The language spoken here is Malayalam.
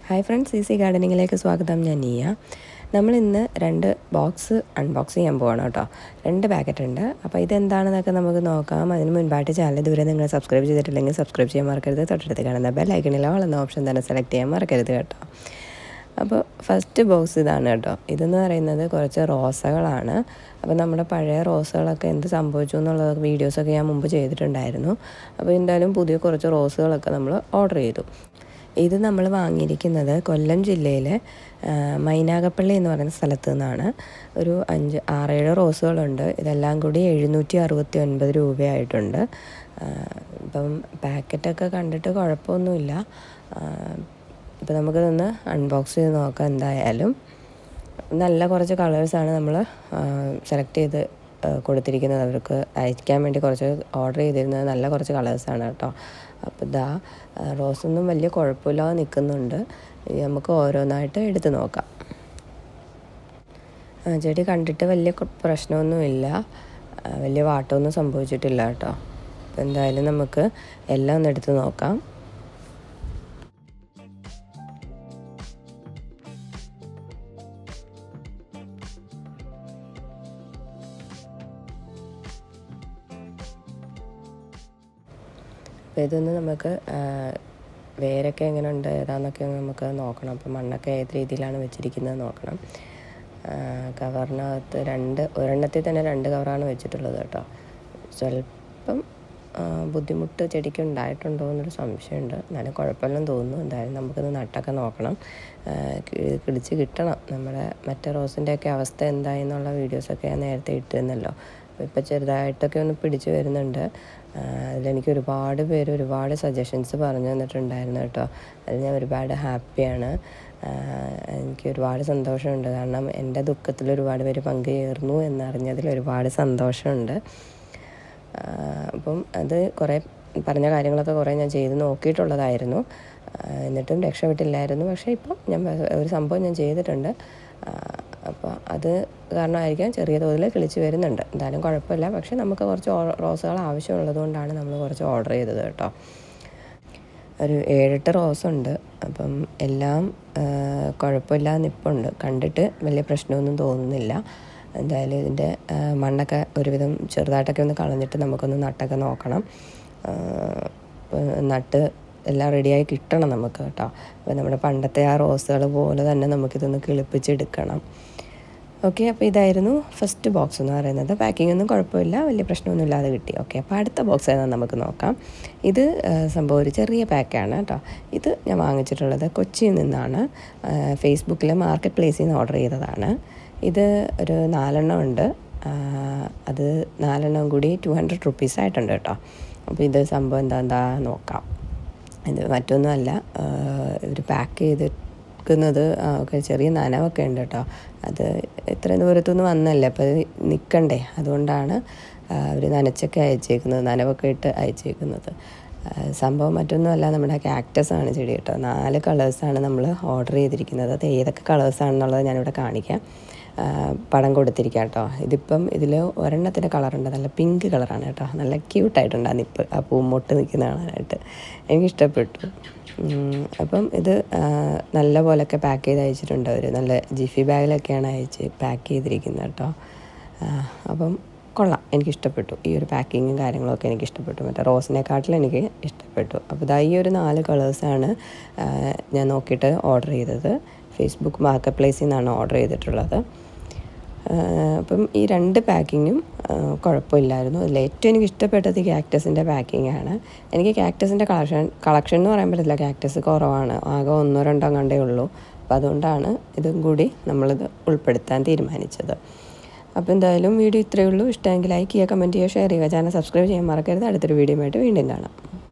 ഹായ് ഫ്രണ്ട്സ്, ഈസി ഗാർഡനിങ്ങിലേക്ക് സ്വാഗതം. ഞാൻ നീയ. നമ്മളിന്ന് 2 ബോക്സ് അൺബോക്സ് ചെയ്യാൻ പോവാണ് കേട്ടോ. 2 പാക്കറ്റ് ഉണ്ട്. അപ്പോൾ ഇതെന്താണെന്നൊക്കെ നമുക്ക് നോക്കാം. അതിന് മുൻപായിട്ട് ചാനൽ ഇതുവരെ നിങ്ങൾ സബ്സ്ക്രൈബ് ചെയ്തിട്ടില്ലെങ്കിൽ സബ്സ്ക്രൈബ് ചെയ്യാൻ മറക്കരുത്. തൊട്ടടുത്ത് കാണുന്ന ബെൽ ഐക്കണിൽ ഓൾ എന്ന ഓപ്ഷൻ തന്നെ സെലക്ട് ചെയ്യാൻ മറക്കരുത് കേട്ടോ. അപ്പോൾ ഫസ്റ്റ് ബോക്സ് ഇതാണ് കേട്ടോ. ഇതെന്ന് പറയുന്നത് കുറച്ച് റോസകളാണ്. അപ്പോൾ നമ്മുടെ പഴയ റോസുകളൊക്കെ എന്ത് സംഭവിച്ചു എന്നുള്ള വീഡിയോസൊക്കെ ഞാൻ മുമ്പ് ചെയ്തിട്ടുണ്ടായിരുന്നു. അപ്പോൾ എന്തായാലും പുതിയ കുറച്ച് റോസുകളൊക്കെ നമ്മൾ ഓർഡർ ചെയ്തു. ഇത് നമ്മൾ വാങ്ങിയിരിക്കുന്നത് കൊല്ലം ജില്ലയിലെ മൈനാഗപ്പള്ളി എന്ന് പറയുന്ന സ്ഥലത്തു നിന്നാണ്. ഒരു 6-7 റോസുകളുണ്ട്. ഇതെല്ലാം കൂടി 769 രൂപയായിട്ടുണ്ട്. ഇപ്പം പാക്കറ്റൊക്കെ കണ്ടിട്ട് കുഴപ്പമൊന്നുമില്ല. ഇപ്പം നമുക്കിതൊന്ന് അൺബോക്സ് ചെയ്ത് നോക്കാം. എന്തായാലും നല്ല കുറച്ച് കളേഴ്സാണ് നമ്മൾ സെലക്ട് ചെയ്ത് കൊടുത്തിരിക്കുന്നത്. അവർക്ക് അയക്കാൻ വേണ്ടി കുറച്ച് ഓർഡർ ചെയ്തിരുന്നത് നല്ല കുറച്ച് കളേഴ്സാണ് കേട്ടോ. അപ്പോൾ റോസൊന്നും വലിയ കുഴപ്പമില്ലാതെ നിൽക്കുന്നുണ്ട്. നമുക്ക് ഓരോന്നായിട്ട് എടുത്ത് നോക്കാം. ചെടി കണ്ടിട്ട് വലിയ പ്രശ്നമൊന്നുമില്ല, വലിയ വാട്ടമൊന്നും സംഭവിച്ചിട്ടില്ല കേട്ടോ. അപ്പോൾ എന്തായാലും നമുക്ക് എല്ലാം ഒന്ന് എടുത്ത് നോക്കാം. അപ്പോൾ ഇതൊന്ന് നമുക്ക് വേരൊക്കെ എങ്ങനെ ഉണ്ട് ഏതാണെന്നൊക്കെ നമുക്ക് നോക്കണം. അപ്പോൾ മണ്ണൊക്കെ ഏത് രീതിയിലാണ് വെച്ചിരിക്കുന്നത് നോക്കണം. കവറിനകത്ത് ഒരെണ്ണത്തിൽ തന്നെ 2 കവറാണ് വെച്ചിട്ടുള്ളത് കേട്ടോ. സ്വല്പം ബുദ്ധിമുട്ട് ചെടിക്ക് ഉണ്ടായിട്ടുണ്ടോ എന്നൊരു സംശയമുണ്ട്. എന്നാലും കുഴപ്പമില്ലെന്ന് തോന്നുന്നു. എന്തായാലും നമുക്കൊന്ന് നട്ടൊക്കെ നോക്കണം. പിടിച്ച് കിട്ടണം. നമ്മുടെ മറ്റേ റോസിൻ്റെയൊക്കെ അവസ്ഥ എന്തായി എന്നുള്ള വീഡിയോസൊക്കെ ഞാൻ നേരത്തെ ഇട്ടിരുന്നല്ലോ. അപ്പോൾ ഇപ്പോൾ ചെറുതായിട്ടൊക്കെ ഒന്ന് പിടിച്ച് വരുന്നുണ്ട്. അതിലെനിക്ക് ഒരുപാട് സജഷൻസ് പറഞ്ഞു തന്നിട്ടുണ്ടായിരുന്നു കേട്ടോ. അതിൽ ഞാൻ ഒരുപാട് ഹാപ്പിയാണ്. എനിക്ക് ഒരുപാട് സന്തോഷമുണ്ട്. കാരണം എൻ്റെ ദുഃഖത്തിൽ ഒരുപാട് പേര് പങ്കുചേർന്നു എന്നറിഞ്ഞതിൽ ഒരുപാട് സന്തോഷമുണ്ട്. അപ്പം അത് കുറേ പറഞ്ഞ കാര്യങ്ങളൊക്കെ കുറേ ഞാൻ ചെയ്ത് നോക്കിയിട്ടുള്ളതായിരുന്നു. എന്നിട്ടും രക്ഷപ്പെട്ടില്ലായിരുന്നു. പക്ഷേ ഇപ്പം ഒരു സംഭവം ഞാൻ ചെയ്തിട്ടുണ്ട്. അപ്പോൾ അത് കാരണമായിരിക്കാം ചെറിയ തോതിൽ കിളിച്ച് വരുന്നുണ്ട്. എന്തായാലും കുഴപ്പമില്ല. പക്ഷേ നമുക്ക് കുറച്ച് റോസുകൾ ആവശ്യമുള്ളത് കൊണ്ടാണ് നമ്മൾ കുറച്ച് ഓർഡർ ചെയ്തത് കേട്ടോ. ഒരു 7-8 റോസുണ്ട്. അപ്പം എല്ലാം കുഴപ്പമില്ലാതെ നിൽപ്പുണ്ട്. കണ്ടിട്ട് വലിയ പ്രശ്നമൊന്നും തോന്നുന്നില്ല. എന്തായാലും ഇതിൻ്റെ മണ്ണൊക്കെ ഒരുവിധം ചെറുതായിട്ടൊക്കെ ഒന്ന് കളഞ്ഞിട്ട് നമുക്കൊന്ന് നട്ടൊക്കെ നോക്കണം. നട്ട് എല്ലാം റെഡിയായി കിട്ടണം നമുക്ക് കേട്ടോ. അപ്പോൾ നമ്മുടെ പണ്ടത്തെ ആ റോസുകൾ പോലെ തന്നെ നമുക്കിതൊന്ന് കിളിപ്പിച്ചെടുക്കണം. ഓക്കെ, അപ്പോൾ ഇതായിരുന്നു ഫസ്റ്റ് ബോക്സ് എന്ന് പറയുന്നത്. പാക്കിംഗ് ഒന്നും കുഴപ്പമില്ല, വലിയ പ്രശ്നമൊന്നും ഇല്ലാതെ കിട്ടി. ഓക്കെ, അപ്പോൾ അടുത്ത ബോക്സ് ഏതാണെന്ന് നമുക്ക് നോക്കാം. ഇത് സംഭവം ഒരു ചെറിയ പാക്കാണ് കേട്ടോ. ഇത് ഞാൻ വാങ്ങിച്ചിട്ടുള്ളത് കൊച്ചിയിൽ നിന്നാണ്. ഫേസ്ബുക്കിൽ മാർക്കറ്റ് പ്ലേസിൽ നിന്ന് ഓർഡർ ചെയ്തതാണ്. ഇത് ഒരു 4 ഉണ്ട്. അത് 4 കൂടി 200 റുപ്പീസ് ആയിട്ടുണ്ട് കേട്ടോ. അപ്പോൾ ഇത് സംഭവം എന്താ നോക്കാം. ഇത് മറ്റൊന്നുമല്ല, ഇവർ പാക്ക് ചെയ്തിരിക്കുന്നത് ഒക്കെ ചെറിയ നനവൊക്കെ ഉണ്ട് കേട്ടോ. അത് ഇത്രയും ദൂരത്തുനിന്ന് വന്നല്ലേ, അപ്പോൾ അത് നിൽക്കണ്ടേ, അതുകൊണ്ടാണ് അവർ നനച്ചൊക്കെ അയച്ചേക്കുന്നത്, നനവൊക്കെ ഇട്ട് അയച്ചേക്കുന്നത്. സംഭവം മറ്റൊന്നുമല്ല, നമ്മുടെ കാക്ടസാണ് ചെടി കേട്ടോ. 4 കളേഴ്സാണ് നമ്മൾ ഓർഡർ ചെയ്തിരിക്കുന്നത്. അത് ഏതൊക്കെ കളേഴ്സാണെന്നുള്ളത് ഞാനിവിടെ കാണിക്കാം. പടം കൊടുത്തിരിക്കാം കേട്ടോ. ഇതിൽ ഒരെണ്ണത്തിൻ്റെ കളറുണ്ട്, നല്ല പിങ്ക് കളറാണ് കേട്ടോ. നല്ല ക്യൂട്ടായിട്ടുണ്ട് ആ നിപ്പ്, ആ പൂമൊട്ട് നിൽക്കുന്ന കാണാനായിട്ട് എനിക്കിഷ്ടപ്പെട്ടു. അപ്പം ഇത് നല്ല പോലെയൊക്കെ പാക്ക് ചെയ്ത് അയച്ചിട്ടുണ്ട് അവർ. നല്ല ജിഫി ബാഗിലൊക്കെയാണ് പാക്ക് ചെയ്തിരിക്കുന്നത് കേട്ടോ. അപ്പം കൊള്ളാം, എനിക്കിഷ്ടപ്പെട്ടു. ഈ ഒരു പാക്കിങ്ങും കാര്യങ്ങളൊക്കെ എനിക്കിഷ്ടപ്പെട്ടു. മറ്റേ റോസിനെക്കാട്ടിലും എനിക്ക് ഇഷ്ടപ്പെട്ടു. അപ്പോൾ ഈ ഒരു 4 കളേഴ്സാണ് ഞാൻ നോക്കിയിട്ട് ഓർഡർ ചെയ്തത്. ഫേസ്ബുക്ക് മാർക്കറ്റ് പ്ലേസിൽ നിന്നാണ് ഓർഡർ ചെയ്തിട്ടുള്ളത്. അപ്പം ഈ 2 പാക്കിങ്ങും കുഴപ്പമില്ലായിരുന്നു. അതിൽ ഏറ്റവും എനിക്ക് ഇഷ്ടപ്പെട്ടത് കാക്ടസിൻ്റെ പാക്കിങ്ങാണ്. എനിക്ക് കാക്ടസിൻ്റെ കളക്ഷൻ എന്ന് പറയാൻ പറ്റില്ല, കാക്ടസ് കുറവാണ്, ആകെ 1-2 കണ്ടേ ഉള്ളൂ. അപ്പോൾ അതുകൊണ്ടാണ് ഇതും കൂടി നമ്മളിത് ഉൾപ്പെടുത്താൻ തീരുമാനിച്ചത്. അപ്പോൾ എന്തായാലും വീഡിയോ ഇത്രയേ ഉള്ളൂ. ഇഷ്ടമെങ്കിൽ ലൈക്ക് ചെയ്യുക, കമൻറ്റ് ചെയ്യുക, ഷെയർ ചെയ്യുക, ചാനൽ സബ്സ്ക്രൈബ് ചെയ്യാൻ മറക്കരുത്. അടുത്തൊരു വീഡിയോയുമായിട്ട് വീണ്ടും കാണാം.